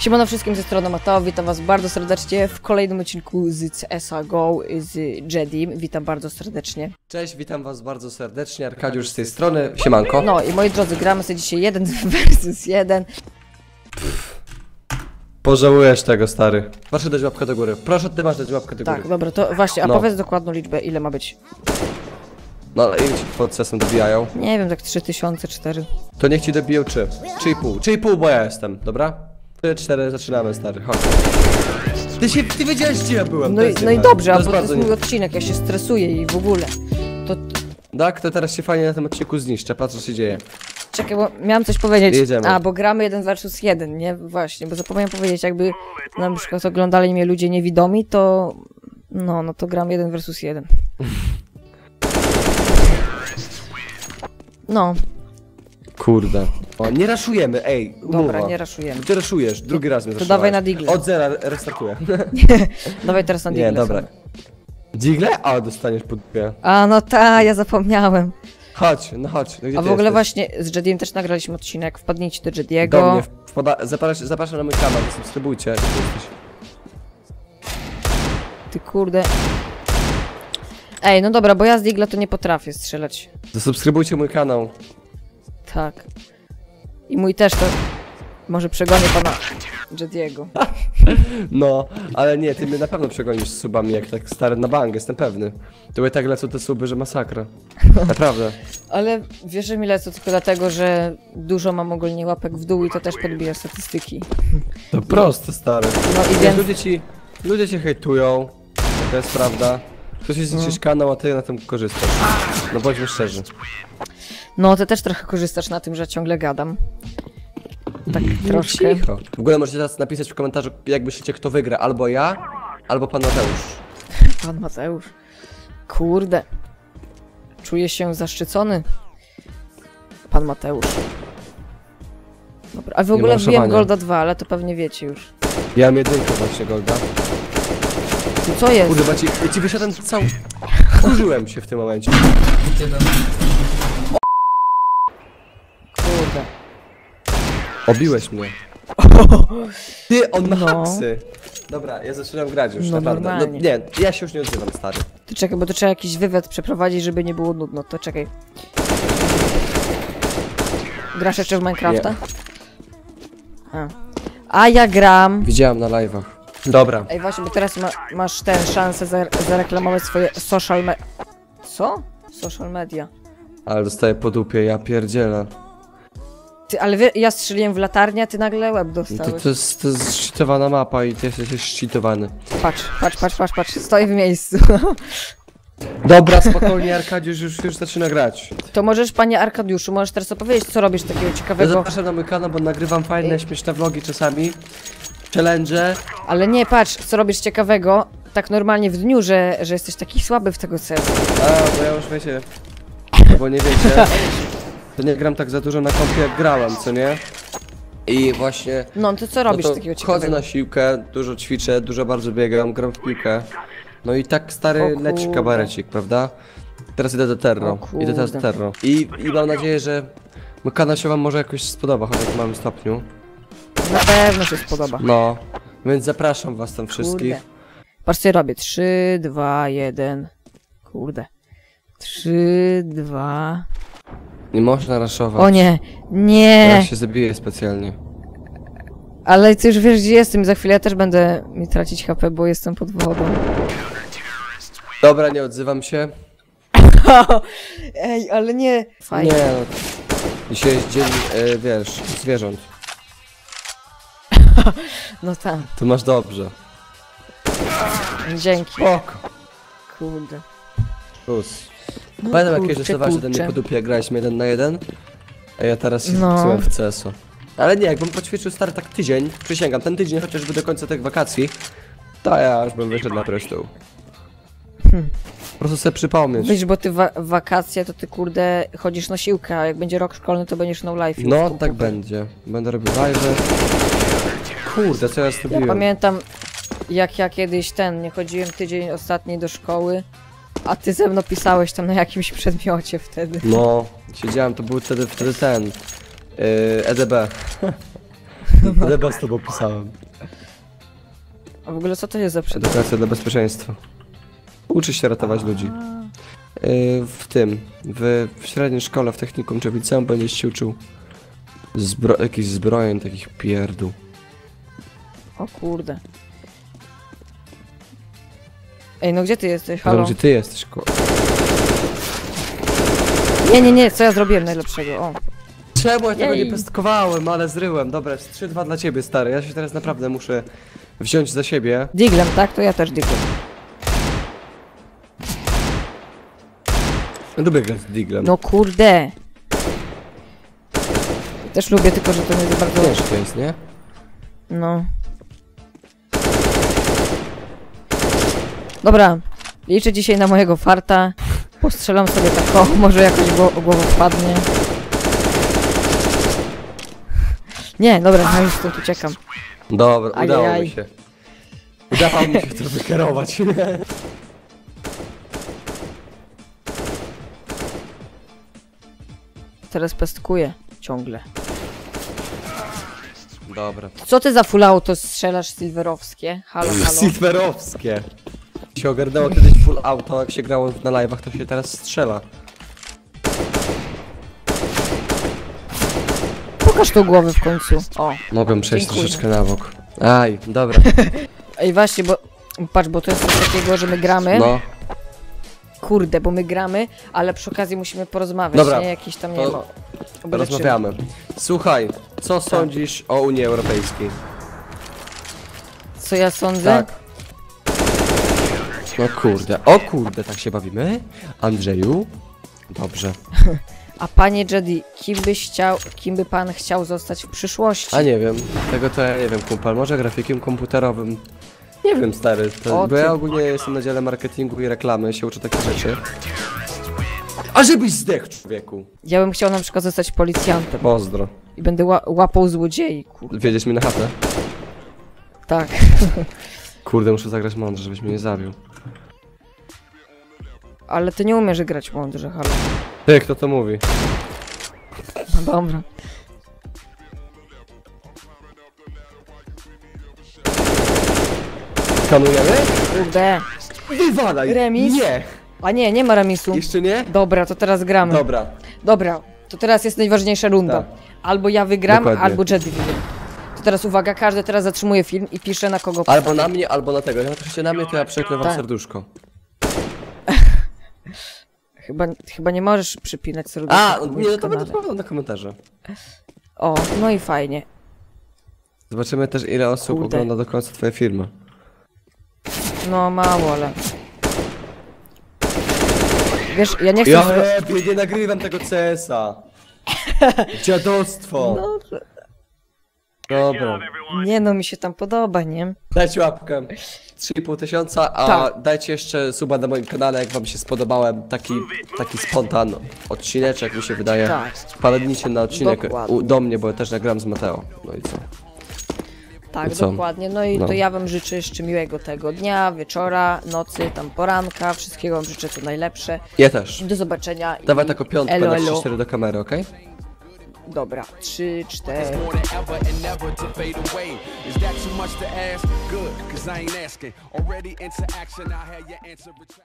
Siemano wszystkim, ze strony Mateo, witam was bardzo serdecznie w kolejnym odcinku z CS:GO GO z Jedim. Witam bardzo serdecznie. Cześć, witam was bardzo serdecznie, Arkadiusz z tej strony, siemanko. No i moi drodzy, gramy sobie dzisiaj 1 versus 1. Pożałujesz tego, stary. Proszę dać łapkę do góry, proszę ty masz dać łapkę do góry. Tak, dobra, to właśnie, a No. powiedz dokładną liczbę, ile ma być. No ale ile ci pod sesem dobijają? Nie wiem, tak 3000, 4. To niech ci dobiją 3. 3,5, 3,5 bo ja jestem, dobra? 4 zaczynamy, stary, chodź. Ty wiedziałeś, gdzie ja byłem. No i dobrze, a to bo to jest nie... mój odcinek, ja się stresuję i w ogóle. To... Tak, to teraz się fajnie na tym odcinku zniszczę, patrz co się dzieje. Czekaj, bo miałem coś powiedzieć. Jedziemy. A, bo gramy 1 versus 1, nie? Właśnie, bo zapomniałem powiedzieć, jakby na przykład oglądali mnie ludzie niewidomi, to... No to gram 1 versus 1. No, Kurde. O, nie raszujemy, ej, dobra, umowa. nie raszujemy. Ty raszujesz, drugi raz mnie To zraszowałeś. dawaj na digle. Od zera restartuję. Dawaj teraz na digle. Nie, dobra. sobie. Digle? A, dostaniesz po dupie. A, no ta, ja zapomniałem. Chodź, no chodź. No gdzie A ty w ogóle jesteś? właśnie z Jediem też nagraliśmy odcinek, wpadnijcie do Do Jediego. mnie zapraszam na mój kanał, subskrybujcie. Gdzie jesteś? Ty kurde. Ej, no dobra, bo ja z digla to nie potrafię strzelać. Zasubskrybujcie mój kanał. Tak. I mój też to... Może przegonię pana Jediego. No, ale nie, ty mnie na pewno przegonisz z subami, jak tak stary na bang, jestem pewny. To tak lecą te suby, że masakra. Naprawdę. Ale wiesz, że mi lecą tylko dlatego, że dużo mam ogólnie łapek w dół i to też podbija statystyki. To proste, stary. No i Wiesz, więc... ludzie cię hejtują, to jest prawda. Ktoś jest jakiś kanał, a ty na tym korzystasz. No bądźmy szczerzy. No, ty też trochę korzystasz na tym, że ciągle gadam. Tak troszkę. Cicho. W ogóle możecie teraz napisać w komentarzu, jak myślicie, kto wygra, albo ja, albo pan Mateusz. Pan Mateusz. Kurde. Czuję się zaszczycony. Pan Mateusz. Dobra, a w ogóle wbiłem raszowania. Golda 2, ale to pewnie wiecie już. Ja mam jedynkę właśnie, Golda. Tu co jest? Kurde, ja ci wysiadłem cały... Użyłem się w tym momencie. Kurde. Obiłeś mnie. Ty, on ma No. haksy. Dobra, ja zaczynam grać już, No naprawdę. No, normalnie. nie, ja się już nie odzywam, stary. To czekaj, bo to trzeba jakiś wywiad przeprowadzić, żeby nie było nudno. To czekaj. Grasz jeszcze w Minecrafta? Nie. A ja gram. Widziałem na live'ach. Dobra. Ej, właśnie, bo teraz masz szansę zareklamować swoje social Co? Social media. Ale dostaję po dupie, ja pierdzielę. Ty, ale ja strzeliłem w latarnię, a ty nagle łeb dostałeś. To jest szczytowana mapa i ty jesteś szczytowany. Patrz, stoję w miejscu. Dobra, spokojnie, Arkadiusz już zaczyna grać. To możesz, panie Arkadiuszu, możesz teraz opowiedzieć, co robisz takiego Ja ciekawego. zapraszam na mój kanał, bo nagrywam fajne, śmieszne vlogi czasami. Challenge. Ale nie, patrz, co robisz ciekawego, tak normalnie w dniu, że jesteś taki słaby w tego CS. A, bo ja już wiecie, bo nie wiecie, to nie gram tak za dużo na kompie jak grałem, co nie? I właśnie... No, to co robisz no to takiego chodzę ciekawego? na siłkę, dużo ćwiczę, dużo bardzo biegam, gram w piłkę. No i tak O stary kurde. leci kabarecik, prawda? Teraz idę do Terro, O kurde. idę teraz do Terro. I mam nadzieję, że mój kanał się wam może jakoś spodoba, chociaż w małym stopniu. Na pewno się spodoba. No, więc zapraszam was tam wszystkich. Kurde. Patrz co ja robię. 3, 2, 1. Kurde. 3, 2. Nie można raszować. O nie, nie. Teraz się zabiję specjalnie. Ale ty już wiesz, gdzie jestem. Za chwilę ja też będę mi tracić HP, bo jestem pod wodą. Dobra, nie odzywam się. Ej, ale nie. Fajnie. Nie, no. Dzisiaj jest dzień, wiesz, zwierząt. No tak. To masz dobrze. Dzięki. Spoko. Kurde. Plus. Pamiętam jak kiedyś kurczę, dostawałeś ode mnie kurczę. po dupie, jak graliśmy 1 na 1. A ja teraz się No. wpisałem w CS-o. Ale nie, jakbym poćwiczył stary tak tydzień, przysięgam, ten tydzień chociażby do końca tych wakacji, to ja już bym wyszedł na prostą. Po prostu sobie przypomnieć. Wiesz, bo ty wakacje to ty kurde chodzisz na siłkę, a jak będzie rok szkolny to będziesz no life. No, tak będzie. Będę robił live'y. Kurde, co ja Ja zrobiłem? pamiętam jak ja kiedyś nie chodziłem tydzień ostatni do szkoły, a ty ze mną pisałeś tam na jakimś przedmiocie wtedy. No, siedziałem, to był wtedy ten... EDB. Chyba z tobą pisałem. A w ogóle co to jest za przedmiot? Edukacja dla bezpieczeństwa. Uczy się ratować ludzi. W średniej szkole, w technikum czy w liceum będziesz się uczył jakichś zbrojeń, takich pierdół. O kurde. Ej, no gdzie ty jesteś? Halo? Halo? Gdzie ty jesteś, Nie, co ja zrobiłem najlepszego? O. Czemu ja tego Jej. nie pestkowałem, ale zryłem. Dobra, jest 3-2 dla ciebie, stary. Ja się teraz naprawdę muszę wziąć za siebie. Diglem, tak? To ja też diglem. Lubię grać z Diglem. No kurde. Też lubię, tylko że to nie za bardzo... Ciężkie jest, nie? No. Dobra. Liczę dzisiaj na mojego farta. Postrzelam sobie tak, o, może jakoś głowa wpadnie. Nie, dobra, ja już stąd uciekam. Dobra, udało Ajajaj. mi się. Udało mi się to wykierować. Teraz pestkuję ciągle. Dobra. Co ty za full auto strzelasz silverowskie? Halo, halo. Silverowskie. Się ogarnęło kiedyś full auto, jak się grało na live'ach, to się teraz strzela. Pokaż tą głowę w końcu. O. Mogłem przejść Dziękuję. troszeczkę na bok. Aj, dobra. Ej, właśnie, bo... Patrz, bo to jest coś takiego, że my gramy. No, Kurde, bo my gramy, ale przy okazji musimy porozmawiać, Dobra, nie? Jakiś tam, nie to wiem, o byle czym. rozmawiamy. Słuchaj, co sądzisz o Unii Europejskiej? Co ja sądzę? Tak. No kurde, o kurde, tak się bawimy? Andrzeju? Dobrze. A panie Jedi, kim by pan chciał zostać w przyszłości? A nie wiem, tego to ja nie wiem, kumpel, może grafikiem komputerowym. Nie wiem, stary, O, bo ja ty. ogólnie jestem na dziale marketingu i reklamy, się uczę takich rzeczy. A żebyś zdechł, człowieku! Ja bym chciał na przykład zostać policjantem Pozdro. i będę łapał złodziei, kurde. Wiedzieć mi na chatę? Tak. Kurde, muszę zagrać mądrze, żebyś mnie nie zabił. Ale ty nie umiesz grać mądrze, halo. Ty, kto to mówi? No dobra. Skanujemy? Kurde. Wywalaj! Remis? Nie! A nie ma remisu. Jeszcze nie? Dobra, to teraz gramy. Dobra. Dobra, to teraz jest najważniejsza runda. Tak. Albo ja wygram, Dokładnie. albo Jedi wygra. To teraz uwaga, każdy teraz zatrzymuje film i pisze na kogo Albo na mnie, albo na tego. Jak napiszecie na mnie, to ja przeklę wam Tak. serduszko. Chyba nie możesz przypinać serduszka. A, na moim nie, no to kanale. będę odpowiadał na komentarze. O, no i fajnie. Zobaczymy też, ile osób Kurde. ogląda do końca twoje filmy. No mało, ale... Wiesz, ja nie chcę... Nie nagrywam tego CS-a. Dziadostwo. No, Dobra. nie no, mi się tam podoba, nie? Dajcie łapkę. 3,5 tysiąca, a Tak. dajcie jeszcze suba na moim kanale, jak wam się spodobałem. Taki spontan odcineczek, mi się wydaje. Tak. Wpadnijcie na odcinek Dokładnie. do mnie, bo ja też nagram z Mateo. No i co? Tak, I co? dokładnie. No i No. to ja wam życzę jeszcze miłego tego dnia, wieczora, nocy, tam poranka. Wszystkiego wam życzę co najlepsze. Ja też. Do zobaczenia. Dawaj i taką piątkę elo, na elo. 3-4 do kamery, okej? Dobra, 3, 4. more than ever and never to fade away. Is that too much to ask? Good, cause I ain't asking. Already into action, I had your answer.